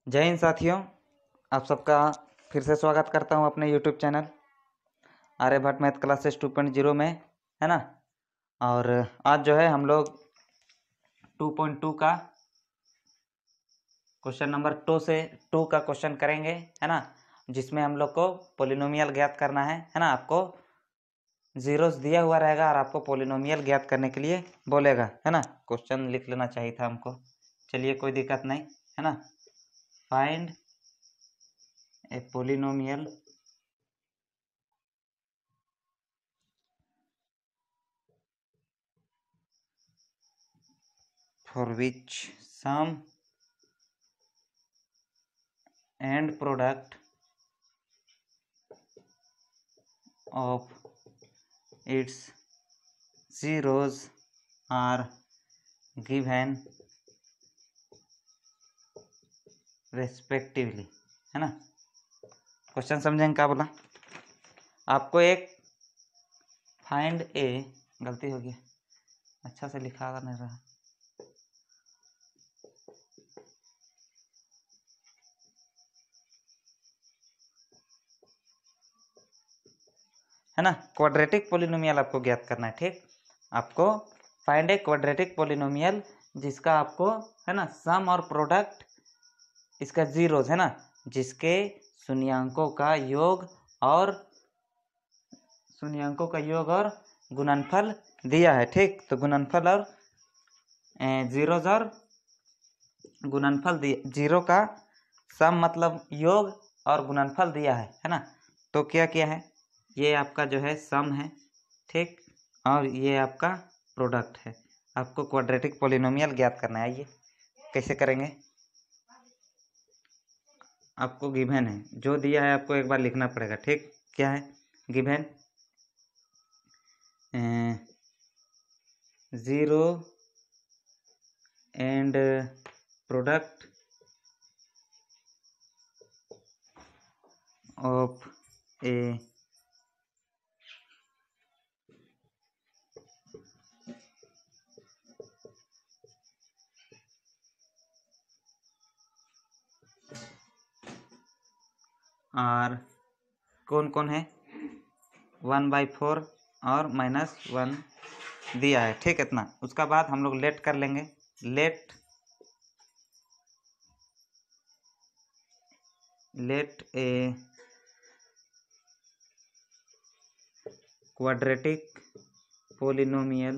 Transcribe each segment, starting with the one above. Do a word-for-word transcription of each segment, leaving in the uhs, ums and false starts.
जय हिंद साथियों, आप सबका फिर से स्वागत करता हूं अपने YouTube channel Aryabhatt math classes two point zero में, है ना। और आज जो है हम लोग टू पॉइंट टू का क्वेश्चन नंबर टू से टू का क्वेश्चन करेंगे, है ना, जिसमें हम लोग को पोलिनोमियल ज्ञात करना है है ना। आपको जीरोस दिया हुआ रहेगा और आपको पोलिनोमियल ज्ञात करने के लिए बोलेगा, है ना। क्वेश्चन लिख लेना चाहिए था हमको, चलिए कोई दिक्कत नहीं, है ना। Find a polynomial for which sum and product of its zeros are given respectively, है ना। क्वेश्चन समझेंगे क्या बोला। आपको एक फाइंड ए, गलती हो गई, अच्छा से लिखा नहीं रहा, है ना। क्वाड्रेटिक पोलिनोमियल आपको ज्ञात करना है, ठीक। आपको फाइंड ए क्वाड्रेटिक पोलिनोमियल जिसका आपको, है ना, सम और प्रोडक्ट इसका जीरोस, है ना, जिसके शून्यांकों का योग और शून्यांकों का योग और गुणनफल दिया है, ठीक। तो गुणनफल और जीरोस और गुणनफल दिया, जीरो का सम मतलब योग और गुणनफल दिया है, है ना। तो क्या किया है, ये आपका जो है सम है, ठीक, और ये आपका प्रोडक्ट है। आपको क्वाड्रेटिक पोलिनोमियल ज्ञात करना है। आइए कैसे करेंगे। आपको गिवन है, जो दिया है आपको एक बार लिखना पड़ेगा, ठीक। क्या है given, zero and product of are कौन कौन है, वन बाई फोर और माइनस वन दिया है, ठीक। इतना उसका बाद हम लोग लेट कर लेंगे। Let let a quadratic polynomial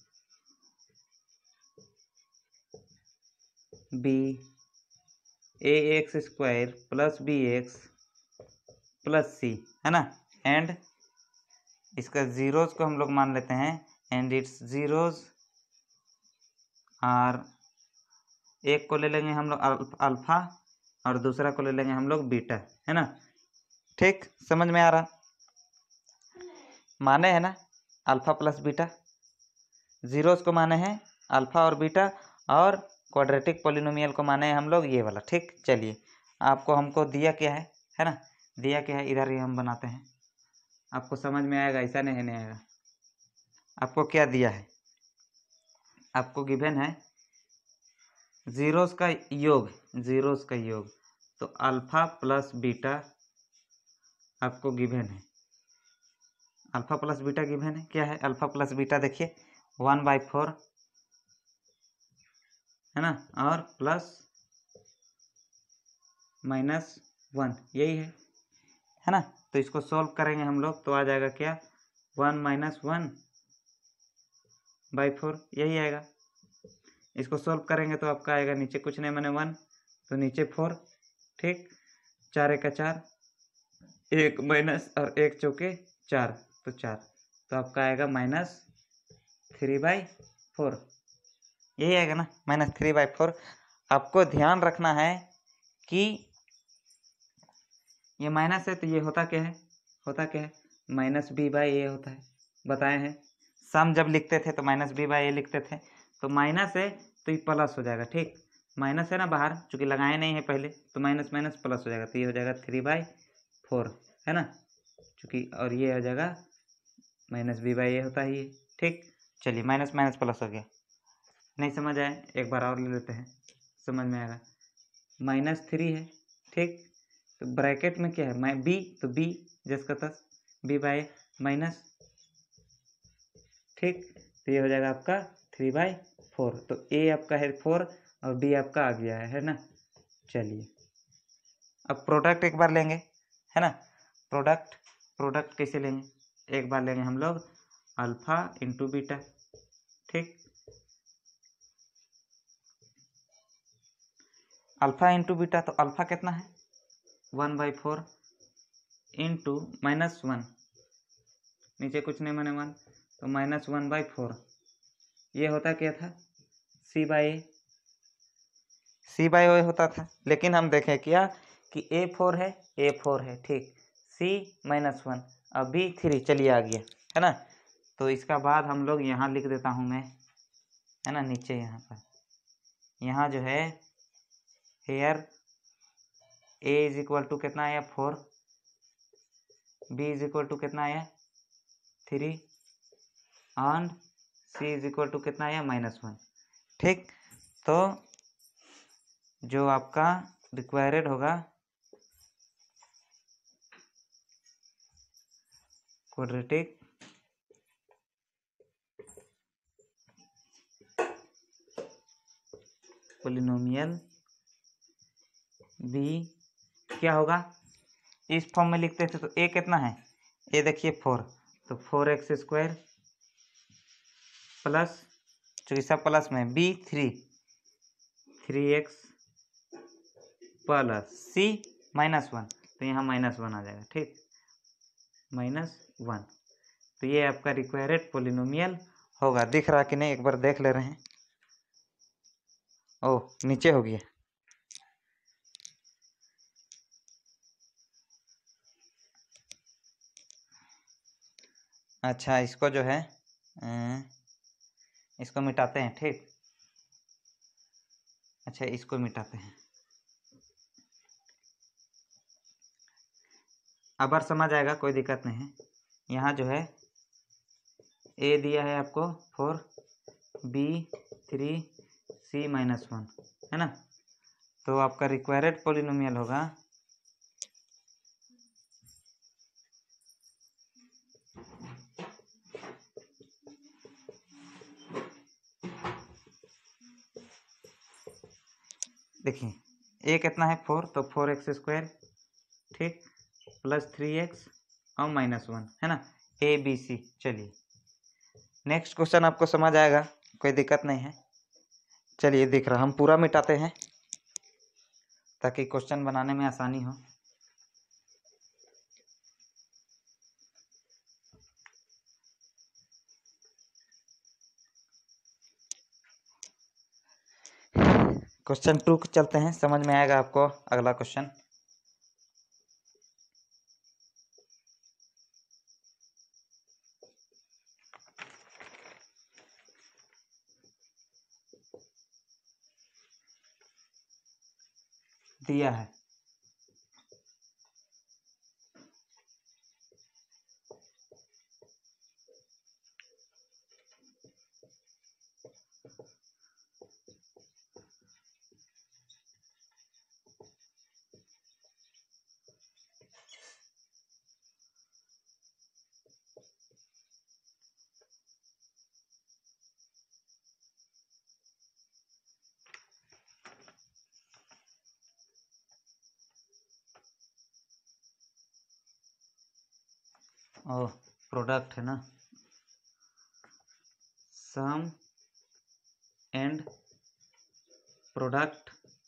be a x square plus b x plus c, है ना। एंड इसका जीरोस को हम लोग मान लेते हैं, एंड इट्स जीरोस आर, एक को ले लेंगे हम लोग अल्फा और दूसरा को ले लेंगे हम लोग बीटा, है ना। ठीक, समझ में आ रहा, माने है ना अल्फा प्लस बीटा, जीरोस को माने हैं अल्फा और बीटा, और क्वाड्रेटिक पोलिनोमियल को माने हैं हम लोग ये वाला, ठीक। चलिए आपको हमको दिया क्या है है ना, दिया क्या है, इधर ही हम बनाते हैं, आपको समझ में आएगा, ऐसा नहीं नहीं आएगा। आपको क्या दिया है, आपको गिवन है जीरोस का योग, जीरोस का योग, तो अल्फा प्लस बीटा आपको गिवन है, अल्फा प्लस बीटा गिवन है। क्या है अल्फा प्लस बीटा, देखिए वन बाई फोर, है ना, और प्लस माइनस वन, यही है है ना। तो इसको सॉल्व करेंगे हम लोग तो आ जाएगा क्या, one minus one by four, यही आएगा। इसको सॉल्व करेंगे तो आपका आएगा नीचे कुछ नहीं मैंने वन, तो नीचे फोर, ठीक। चार एक का चार, एक माइनस और एक चौके चार, तो चार, तो आपका आएगा माइनस थ्री बाई फोर, यही आएगा ना, माइनस थ्री बाई फोर। आपको ध्यान रखना है कि ये माइनस है तो ये होता क्या है, होता क्या है, माइनस बी बाई ए होता है, बताए हैं। सम जब लिखते थे तो माइनस बी बाई ए लिखते थे, तो माइनस है तो ये प्लस हो जाएगा, ठीक। माइनस है ना बाहर, चूंकि लगाए नहीं है पहले, तो माइनस माइनस प्लस हो जाएगा, तो ये हो जाएगा थ्री बाई फोर, है ना, चूंकि, और ये हो जाएगा माइनस बी बाई ए होता ही है, ठीक। चलिए माइनस माइनस प्लस हो गया, नहीं समझ आए एक बार और ले लेते हैं, समझ में आएगा। माइनस थ्री है, ठीक। तो ब्रैकेट में क्या है, मैं बी, तो बी जस का तस बी बाय माइनस, ठीक। तो ये हो जाएगा आपका थ्री बाई फोर। तो ए आपका है फोर और बी आपका आ गया है है ना। चलिए अब प्रोडक्ट एक बार लेंगे, है ना। प्रोडक्ट प्रोडक्ट कैसे लेंगे, एक बार लेंगे हम लोग अल्फा इंटू बीटा, ठीक। अल्फा इंटू बीटा, तो अल्फा कितना है one by four into minus one, नीचे कुछ नहीं माने वन, तो माइनस वन बाई फोर। ये होता क्या था, सी बाई ए, सी बाई ए होता था। लेकिन हम देखें क्या कि ए फोर है, ए फोर है, ठीक। सी माइनस वन, अब बी थ्री, चलिए आ गया, है ना। तो इसका बाद हम लोग यहाँ लिख देता हूँ मैं, है ना, नीचे यहाँ पर, यहाँ जो है here a is equal to कितना आया four, b is equal to कितना आया three, and c is equal to कितना आया माइनस वन, ठीक। तो जो आपका रिक्वायर्ड होगा क्वाड्रेटिक पोलिनोमियल बी क्या होगा, इस फॉर्म में लिखते थे तो ए कितना है, ए देखिए फोर, तो फोर एक्स स्क्वायर प्लस, चूंकि सब प्लस में, b three, three x plus c minus one, तो यहाँ माइनस वन आ जाएगा, ठीक, माइनस वन। तो ये आपका रिक्वायर्ड पोलिनोमियल होगा। दिख रहा कि नहीं, एक बार देख ले रहे हैं। ओह नीचे हो गया, अच्छा इसको जो है इसको मिटाते हैं, ठीक। अच्छा इसको मिटाते हैं, अब बार समझ आएगा, कोई दिक्कत नहीं है। यहाँ जो है ए दिया है आपको four, b three, c minus one, है ना। तो आपका रिक्वायर्ड पोलिनोमियल होगा देखिए ए कितना है फोर, तो फोर एक्स स्क्वायर, ठीक, प्लस थ्री एक्स और माइनस वन, है ना, ए बी सी। चलिए नेक्स्ट क्वेश्चन आपको समझ आएगा, कोई दिक्कत नहीं है। चलिए दिख रहा, हम पूरा मिटाते हैं ताकि क्वेश्चन बनाने में आसानी हो। क्वेश्चन टू चलते हैं, समझ में आएगा आपको अगला क्वेश्चन। दिया है ओह प्रोडक्ट है ना, sum and product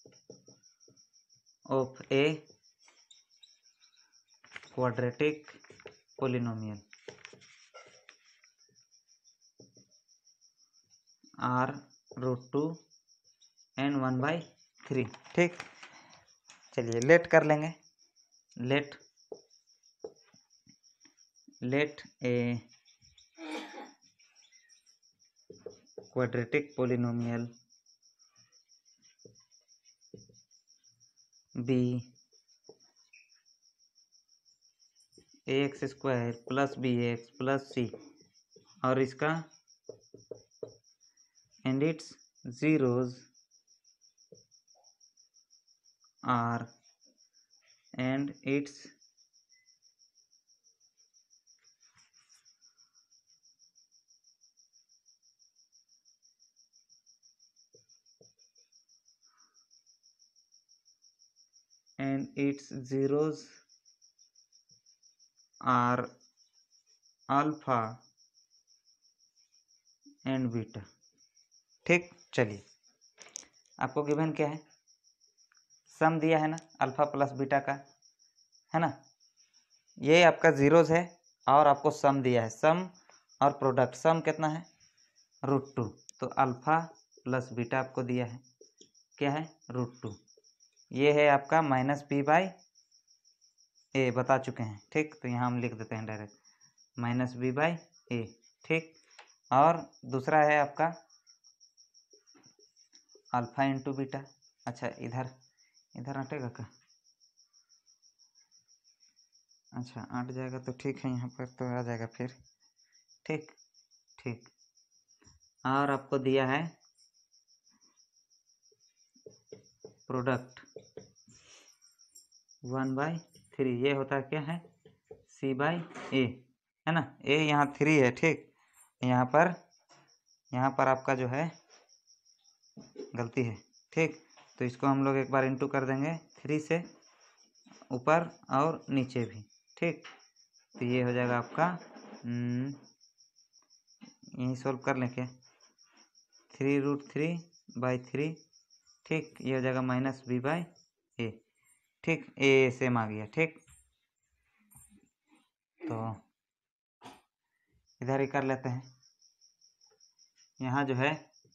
of a quadratic polynomial are root two and one by three, ठीक। चलिए लेट कर लेंगे, let let a quadratic polynomial be a x square plus b x plus c, और इसका and its zeros are and its and its zeros are alpha and beta। ठीक, चलिए आपको given क्या है, सम दिया है ना अल्फा प्लस बीटा का, है ना, ये आपका जीरोज है और आपको सम दिया है, सम और प्रोडक्ट, सम कितना है रूट टू, तो अल्फा प्लस बीटा आपको दिया है क्या है रूट टू, ये है आपका माइनस बी बाई ए, बता चुके हैं। ठीक, तो यहाँ हम लिख देते हैं direct minus b by a. ठीक, और दूसरा है आपका अल्फा इंटू बीटा। अच्छा, इधर इधर हटेगा क्या? अच्छा, अट जाएगा तो ठीक है, यहाँ पर तो आ जाएगा फिर। ठीक ठीक, और आपको दिया है प्रोडक्ट वन बाई थ्री, ये होता है क्या है सी बाई ए, है ना, ए यहाँ थ्री है। ठीक, यहाँ पर यहाँ पर आपका जो है गलती है। ठीक, तो इसको हम लोग एक बार इंटू कर देंगे थ्री से ऊपर और नीचे भी। ठीक, तो ये हो जाएगा आपका, यही सोल्व कर लें क्या, three root three by three. ठीक, ये हो जाएगा माइनस बी बाई ए। ठीक, ए सेम आ गया। ठीक, तो इधर ही कर लेते हैं। यहाँ जो है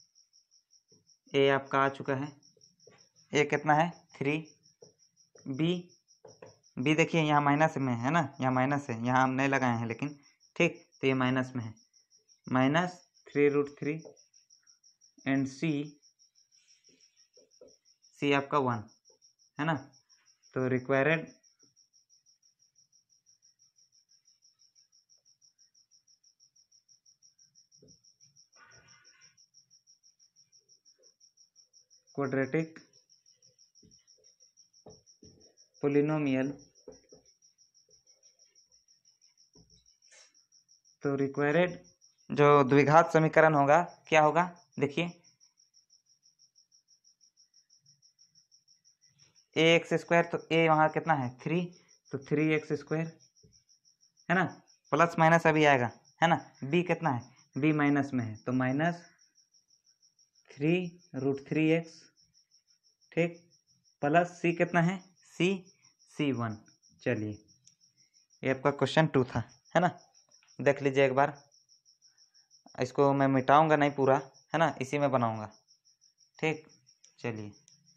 ए आपका आ चुका है, ए कितना है थ्री, बी बी देखिए यहाँ माइनस में है ना, यहाँ माइनस है, यहाँ हम नहीं लगाए हैं लेकिन। ठीक, तो ये माइनस में है, minus three root three and c, c आपका वन है ना, तो रिक्वायर्ड क्वाड्रेटिक पोलिनोमियल, तो रिक्वायर्ड जो द्विघात समीकरण होगा क्या होगा, देखिए ए एक्स स्क्वायर, तो ए वहाँ कितना है थ्री, तो थ्री एक्स स्क्वायर है ना, प्लस माइनस अभी आएगा है ना, बी कितना है बी माइनस में है, तो minus three root three x. ठीक, प्लस सी कितना है सी सी वन। चलिए, ये आपका क्वेश्चन टू था, है ना, देख लीजिए एक बार, इसको मैं मिटाऊंगा नहीं पूरा, है ना, इसी में बनाऊंगा। ठीक, चलिए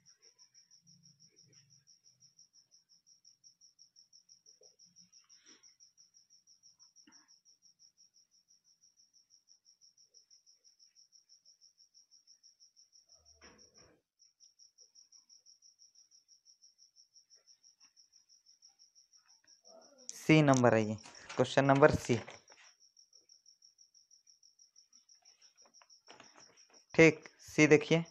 सी नंबर है ये, क्वेश्चन नंबर सी। ठीक, सी देखिए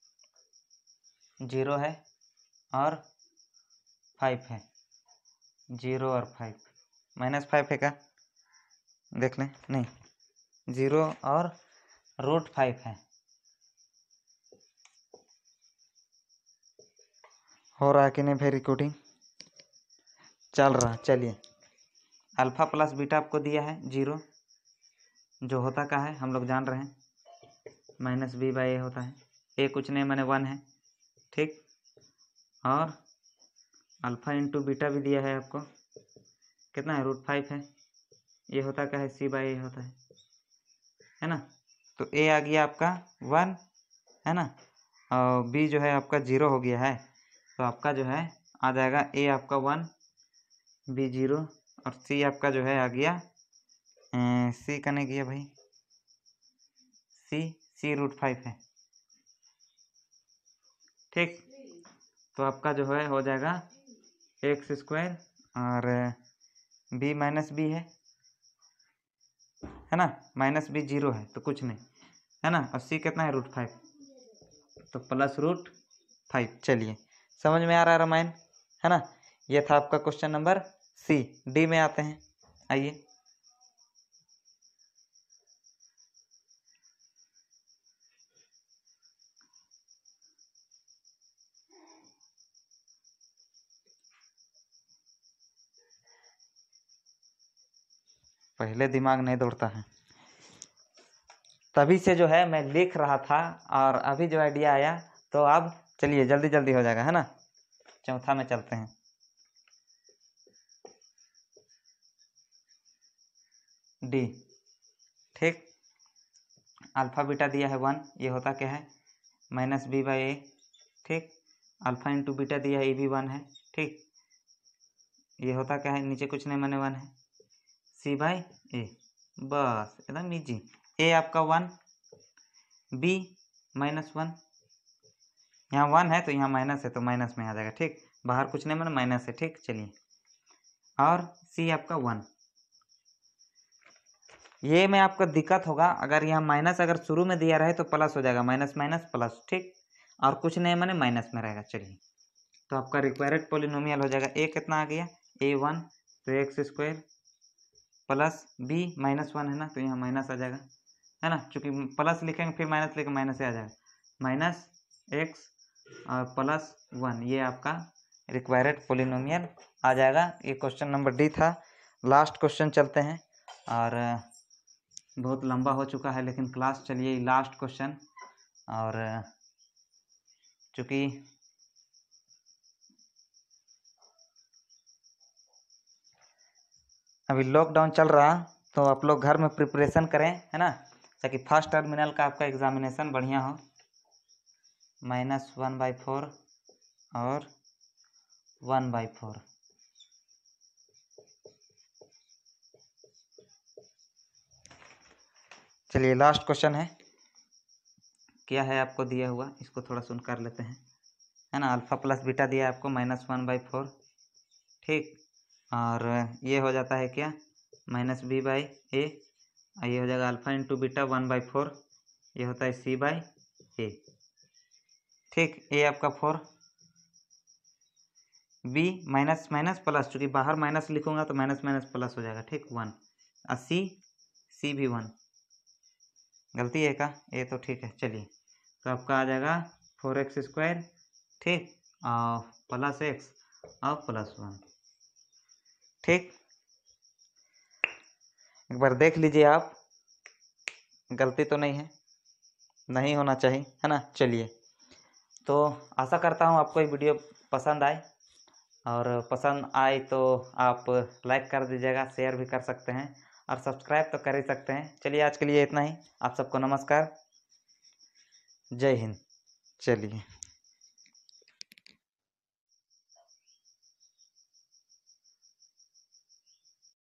जीरो है और फाइव है, जीरो और फाइव, माइनस फाइव है क्या, देख लें, नहीं, जीरो और रूट फाइव है, हो रहा है कि नहीं भाई, रिकॉर्डिंग चल रहा। चलिए, अल्फा प्लस बीटा आपको दिया है जीरो, जो होता क्या है हम लोग जान रहे हैं, माइनस बी बाई ए होता है, ए कुछ नहीं मैंने वन है। ठीक, और अल्फा इंटू बीटा भी दिया है आपको, कितना है रूट फाइव है, ये होता क्या है सी बाई ए होता है है ना, तो ए आ गया आपका वन है ना, और बी जो है आपका जीरो हो गया है, तो आपका जो है आ जाएगा ए आपका वन, बी जीरो, और सी आपका जो है आ गया, सी का नहीं गया भाई, सी सी रूट फाइव है। ठीक, तो आपका जो है हो जाएगा एक्स स्क्वायर और बी माइनस बी है है ना, माइनस बी जीरो है तो कुछ नहीं है ना, और सी कितना है रूट फाइव, तो प्लस रूट फाइव। चलिए समझ में आ रहा है रामायण, है ना। ये था आपका क्वेश्चन नंबर सी। डी में आते हैं, आइए। पहले दिमाग नहीं दौड़ता है, तभी से जो है मैं लिख रहा था और अभी जो आइडिया आया, तो अब चलिए जल्दी जल्दी हो जाएगा, है ना। चौथा में चलते हैं। डी, ठीक। अल्फा बीटा दिया है वन, ये होता क्या है माइनस बी बाई ए, ठीक। अल्फा इंटू बीटा दिया है ए भी वन है, ठीक। ये होता क्या है, नीचे कुछ नहीं माने वन है, सी बाई ए, बस एकदम इजी। ए आपका वन, बी माइनस वन, यहाँ वन है तो यहाँ माइनस है तो माइनस में आ जाएगा, ठीक। बाहर कुछ नहीं माने माइनस है, ठीक। चलिए, और सी आपका वन। ये में आपको दिक्कत होगा, अगर यहाँ माइनस अगर शुरू में दिया रहे तो प्लस हो जाएगा, माइनस माइनस प्लस, ठीक। और कुछ नहीं माने माइनस में रहेगा। चलिए, तो आपका रिक्वायर्ड पॉलिनोमियल हो जाएगा, ए कितना आ गया, ए वन, तो x square plus b minus one है ना, तो यहाँ माइनस आ जाएगा, है ना। चूँकि प्लस लिखेंगे फिर माइनस लिखेंगे माइनस से आ जाएगा, माइनस एक्स और प्लस वन, ये आपका रिक्वायर्ड पॉलिनोमियल आ जाएगा। ये क्वेश्चन नंबर डी था। लास्ट क्वेश्चन चलते हैं, और बहुत लंबा हो चुका है लेकिन क्लास, चलिए लास्ट क्वेश्चन। और चूँकि अभी लॉकडाउन चल रहा, तो आप लोग घर में प्रिपरेशन करें, है ना, ताकि फर्स्ट टर्मिनल का आपका एग्जामिनेशन बढ़िया हो। माइनस वन बाई फोर और वन बाई फोर, चलिए लास्ट क्वेश्चन है। क्या है आपको दिया हुआ, इसको थोड़ा सुन कर लेते हैं, है ना। अल्फा प्लस बीटा दिया है आपको माइनस वन बाई फोर, ठीक। और ये हो जाता है क्या, माइनस बी बाई ए, ये हो जाएगा alpha into beta one by four, ये होता है सी बाई ए, ठीक। ए आपका four, b minus minus plus, चूँकि बाहर माइनस लिखूंगा तो माइनस माइनस प्लस हो जाएगा, ठीक, वन। और सी, सी भी वन, गलती है का, ए तो ठीक है। चलिए, तो आपका आ जाएगा फोर एक्स स्क्वायर, ठीक, और प्लस एक्स और प्लस वन, ठीक। एक बार देख लीजिए आप, गलती तो नहीं है, नहीं होना चाहिए, है ना। चलिए, तो आशा करता हूँ आपको ये वीडियो पसंद आए, और पसंद आए तो आप लाइक कर दीजिएगा, शेयर भी कर सकते हैं, और सब्सक्राइब तो कर ही सकते हैं। चलिए, आज के लिए इतना ही। आप सबको नमस्कार, जय हिंद। चलिए।